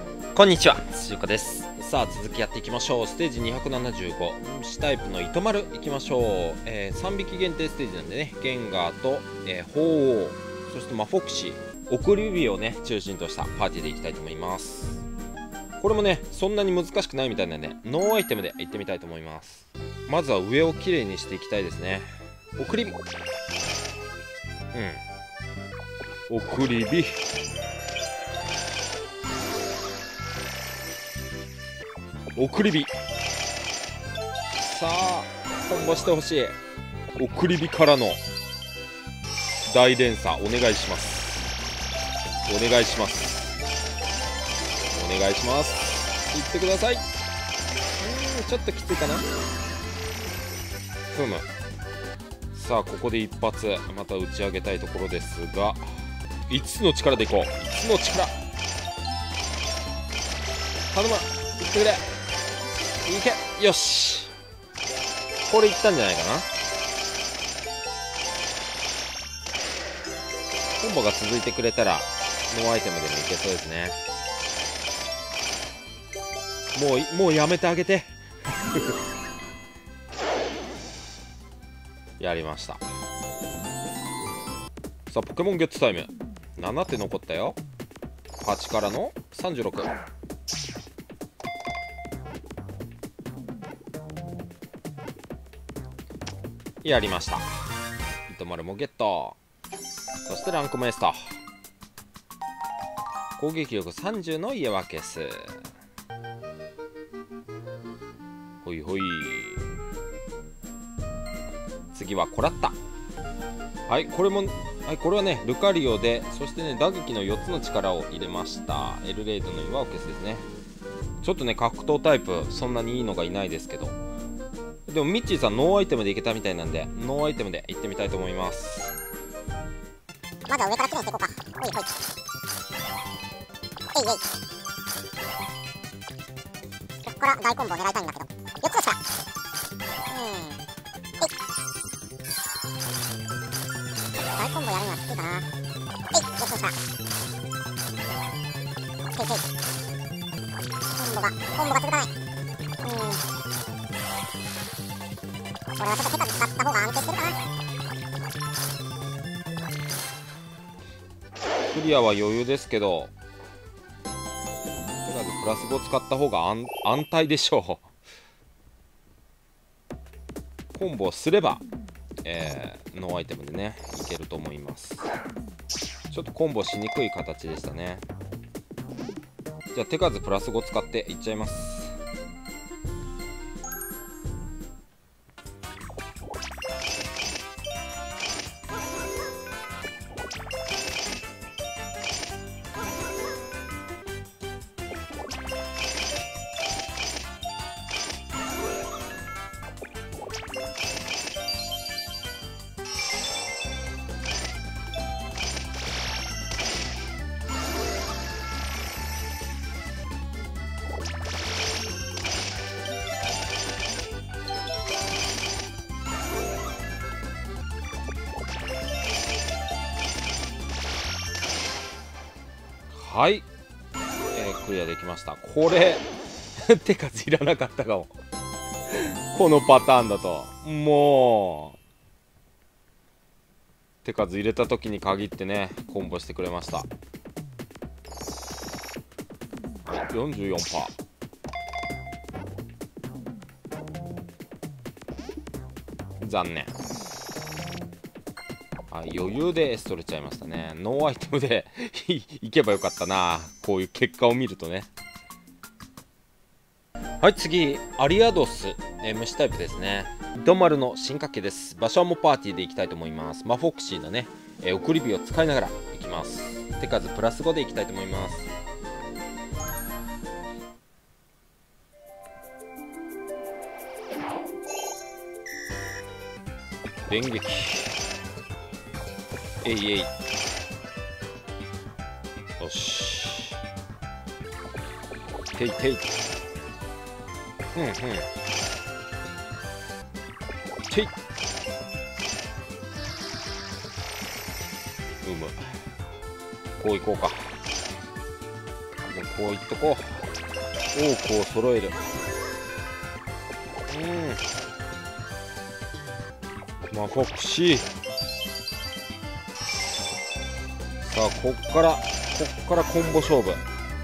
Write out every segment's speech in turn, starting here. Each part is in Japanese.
こんにちは、つゆかです。さあ続きやっていきましょう。ステージ275虫タイプの糸丸いきましょう。3匹限定ステージなんでね、ゲンガーと、鳳凰、そしてフォクシー、送り指をね中心としたパーティーでいきたいと思います。これもねそんなに難しくないみたいなんでノーアイテムでいってみたいと思います。まずは上をきれいにしていきたいですね。送り火、送り火、送り火、さあコンボしてほしい。送り火からの大連鎖お願いします。お願いします。お願いします。いってください。ちょっときついかな。ふむ。さあここで一発また打ち上げたいところですが、5つの力でいこう。5つの力頼む、いってくれ、いけ、よし、これいったんじゃないかな。コンボが続いてくれたらノーアイテムでもいけそうですね。もうやめてあげてやりました。さあポケモンゲットタイム7手残ったよ。8からの36、やりました。糸丸もゲット。そしてランクもエスト、攻撃力30のイエワケス。ほいほい、次はコラッタ。はい、これも、はい、これはねルカリオで、そしてね打撃の4つの力を入れました。エルレイドの岩を消すですね。ちょっとね格闘タイプそんなにいいのがいないですけど、でもミッチーさんノーアイテムでいけたみたいなんでノーアイテムでいってみたいと思います。 まずは上からきれいにしていこうか。ほいほい、えいえい。ここから大コンボを狙いたいんだけど、4つの力、大コンボやるにはきついかな。4つの力、コンボが続かない。これはちょっと手数使った方が安定してるかな。 クリアは余裕ですけど、とりあえずプラス5使った方が安泰でしょう。コンボすれば、ノーアイテムでねいけると思います。ちょっとコンボしにくい形でしたね。じゃあ手数プラス5使っていっちゃいます。はい、クリアできました。これ手数いらなかったかもこのパターンだともう手数入れた時に限ってねコンボしてくれました。はい、44%。残念。はい、余裕でエストレちゃいましたね。ノーアイテムでいけばよかったな、こういう結果を見るとね。はい、次アリアドス、虫タイプですね。糸丸の進化系です。場所はもうパーティーでいきたいと思います。フォクシーのね、送り火を使いながらいきます。手数プラス5でいきたいと思います。電撃、えいえい、よし、ていてい、てい、こういこうか。 こういっとこう。多くを揃える。マフォクシー。さあこっからコンボ勝負。こ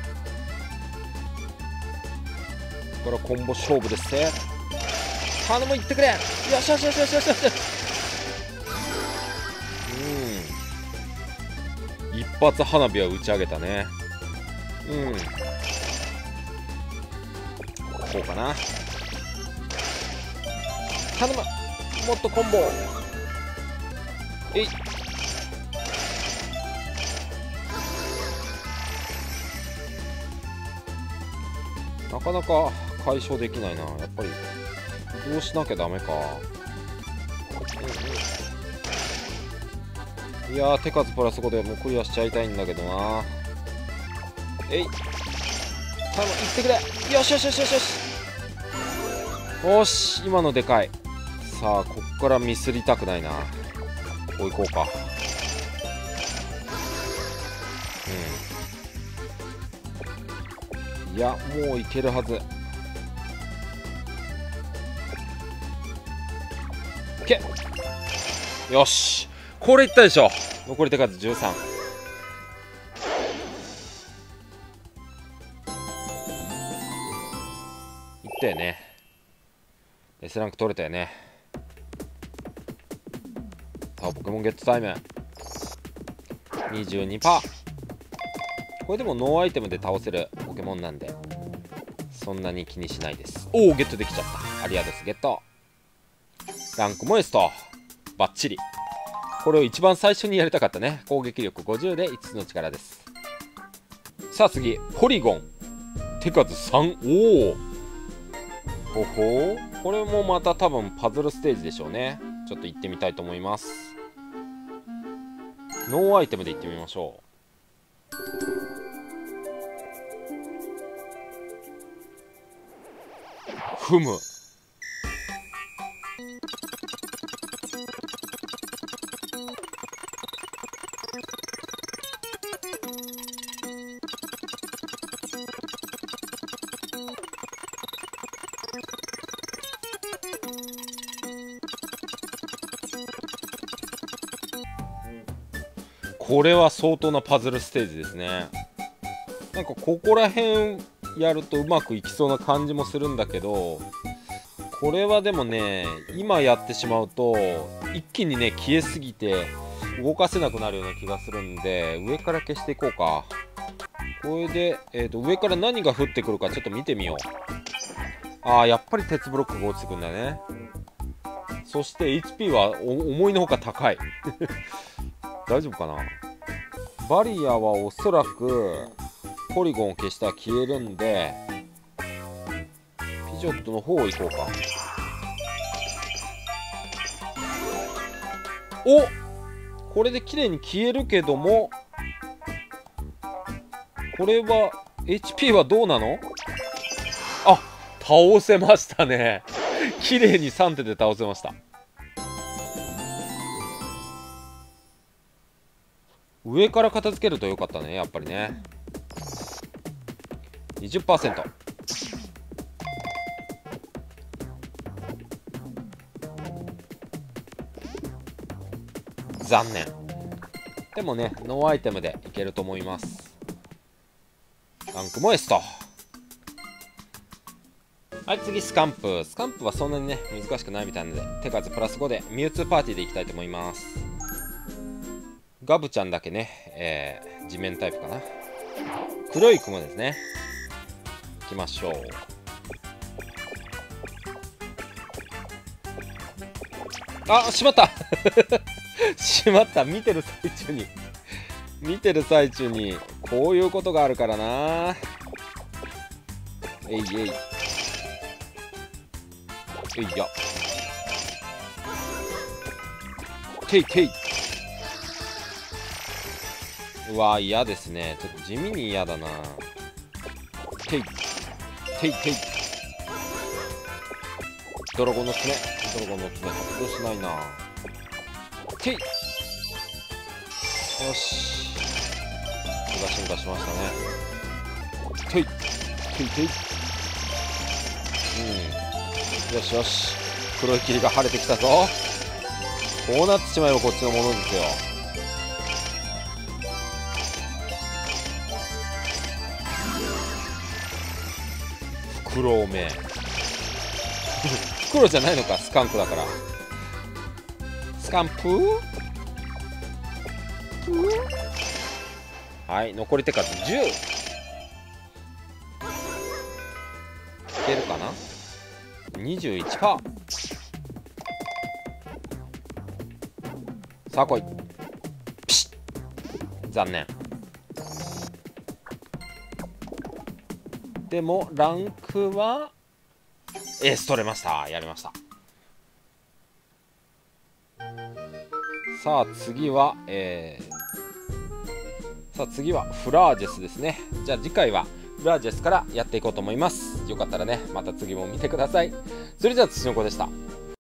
っからコンボ勝負ですね。頼む、いってくれ。よしよしよしよしよしよし。一発花火は打ち上げたね。こうかな。頼む、もっとコンボ。えい。なかなか解消できないな。やっぱり移動しなきゃダメか。いやー、手数プラス5でもうクリアしちゃいたいんだけどな。えい、頼む、いってくれ。よしよしよしよしよし。よし、今のでかい。さあこっからミスりたくないな。こういこうか。いや、もういけるはず。いけ。よし、これいったでしょ。残り手数13。いったよね。S ランク取れたよね。さあポケモンゲットタイム 22%。これでもノーアイテムで倒せるポケモンなんでそんなに気にしないです。おお、ゲットできちゃった。アリアドスゲット。ランクも S とバッチリ。これを一番最初にやりたかったね。攻撃力50で5つの力です。さあ次、ポリゴン。手数3。おお、ほほう。これもまた多分パズルステージでしょうね。ちょっと行ってみたいと思います。ノーアイテムで行ってみましょう。ふむ。これは相当なパズルステージですね。なんかここら辺やるとうまくいきそうな感じもするんだけど、これはでもね、今やってしまうと一気にね消えすぎて動かせなくなるような気がするんで、上から消していこうか。これで、上から何が降ってくるかちょっと見てみよう。ああ、やっぱり鉄ブロックが落ちてくるんだね。そして HP は思いのほか高い大丈夫かな。バリアはおそらくポリゴンを消したら消えるんで、ピジョットの方を行こうか。お、これで綺麗に消えるけども、これは HP はどうなの。あ、倒せましたね綺麗に3手で倒せました。上から片付けるとよかったね、やっぱりね。20%。残念。でもね、ノーアイテムでいけると思います。ランクも S と。はい、次スカンプ。スカンプはそんなにね難しくないみたいなので、手数プラス5でミュウツーパーティーでいきたいと思います。ガブちゃんだけね、地面タイプかな。黒い雲ですね。いきましょう。あ、しまったしまった。見てる最中にこういうことがあるからな。えいえいえいや、ていてい。うわー、嫌ですね。ちょっと地味に嫌だな。ていていてい。ドラゴンの爪発動しないな。てい。よし、進化しましたね。 といといとい。よしよし、黒い霧が晴れてきたぞ。こうなってしまえばこっちのものですよ。フクロウめフクロウじゃないのか、スカンクだから。スカンプー。はい、残り手数10。いけるかな。21%。さあ来い。ピシッ。残念。でもランクはエース取れました。やりました。さあ次は次はフラージェスですね。じゃあ次回はフラージェスからやっていこうと思います。よかったらね、また次も見てください。それじゃあ土の子でした。